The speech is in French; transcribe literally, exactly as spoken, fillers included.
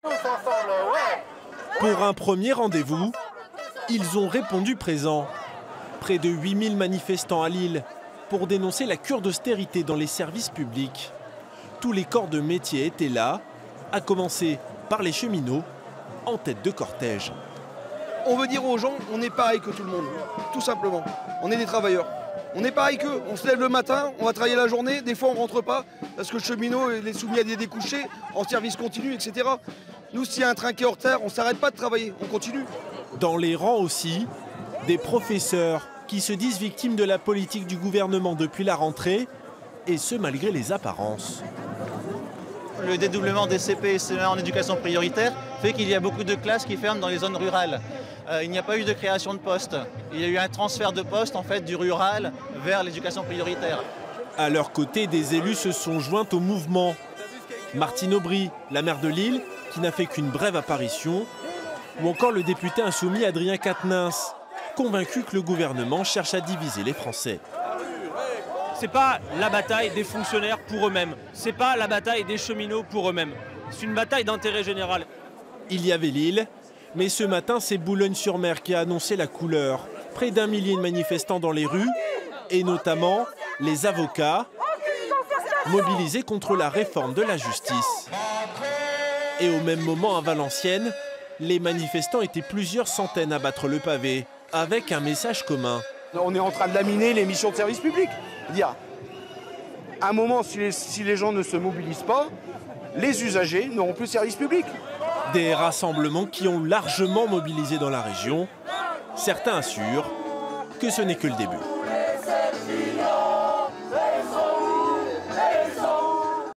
Pour un premier rendez-vous, ils ont répondu présent. Près de huit mille manifestants à Lille pour dénoncer la cure d'austérité dans les services publics. Tous les corps de métier étaient là, à commencer par les cheminots en tête de cortège. On veut dire aux gens, on est pareil que tout le monde, tout simplement. On est des travailleurs. On est pareil qu'eux. On se lève le matin, on va travailler la journée, des fois on ne rentre pas parce que le cheminot est soumis à des découchés en service continu, et cetera. Nous, s'il y a un train qui est en retard, on ne s'arrête pas de travailler, on continue. Dans les rangs aussi, des professeurs qui se disent victimes de la politique du gouvernement depuis la rentrée, et ce malgré les apparences. Le dédoublement des C P et C E un en éducation prioritaire fait qu'il y a beaucoup de classes qui ferment dans les zones rurales. Euh, il n'y a pas eu de création de postes. Il y a eu un transfert de postes en fait, du rural vers l'éducation prioritaire. À leur côté, des élus se sont joints au mouvement. Martine Aubry, la maire de Lille, qui n'a fait qu'une brève apparition, ou encore le député insoumis Adrien Quatennens, convaincu que le gouvernement cherche à diviser les Français. C'est pas la bataille des fonctionnaires pour eux-mêmes, c'est pas la bataille des cheminots pour eux-mêmes. C'est une bataille d'intérêt général. Il y avait Lille, mais ce matin, c'est Boulogne-sur-Mer qui a annoncé la couleur. Près d'un millier de manifestants dans les rues, et notamment les avocats, mobilisés contre la réforme de la justice. Et au même moment, à Valenciennes, les manifestants étaient plusieurs centaines à battre le pavé, avec un message commun. On est en train de laminer les missions de service public. Dire, à un moment, si les, si les gens ne se mobilisent pas, les usagers n'auront plus de service public. Des rassemblements qui ont largement mobilisé dans la région. Certains assurent que ce n'est que le début.